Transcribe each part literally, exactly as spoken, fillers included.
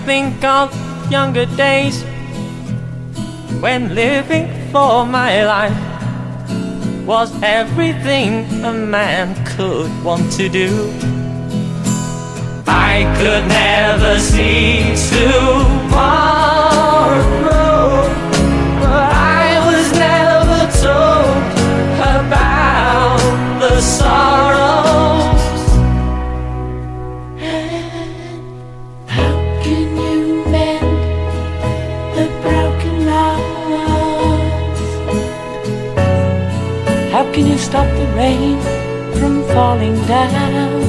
think of younger days when living for my life was everything a man could want to do. I could never see tomorrow, but I was never told about the sorrows. How can you mend the broken hearts? How can you stop the rain from falling down?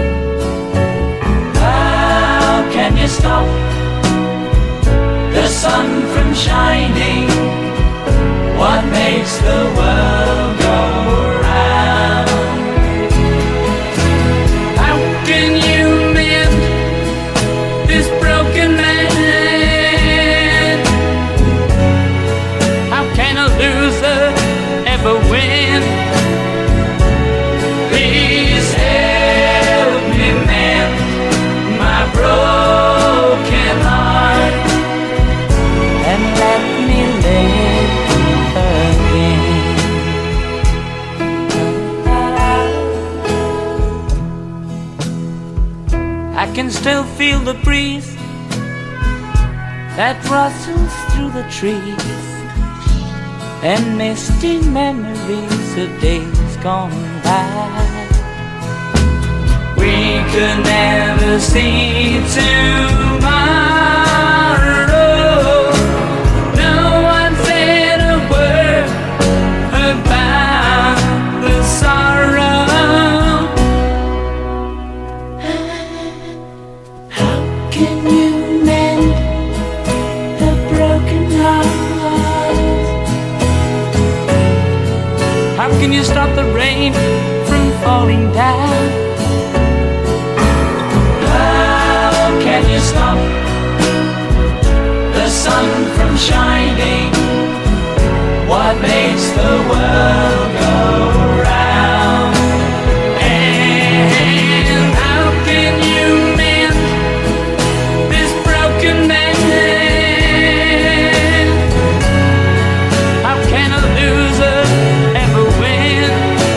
Can you stop the sun from shining? What makes the world go round? How can you mend this broken man? How can a loser ever win? Please help me mend my broken heart and let me live again. I can still feel the breeze that rustles through the trees, and misty memories of days gone by. We could never see tomorrow. No one said a word about the sorrow. How can you mend the broken heart? How can you stop the rain from falling down? Can you stop the sun from shining? What makes the world go round? And how can you mend this broken man? How can a loser ever win?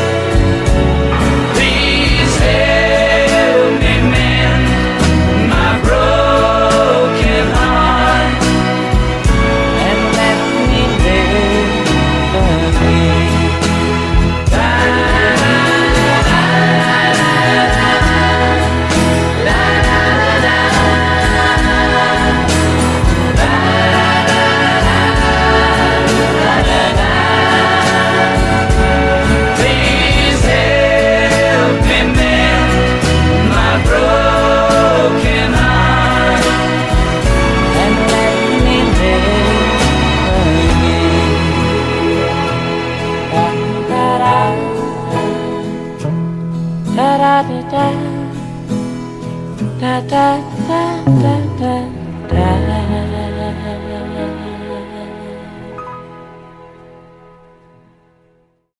Please help me mend my broken heart and let me live again. Da, da, da, da, Please help me mend my broken heart And let me live again. Da da da da da da da da da da da.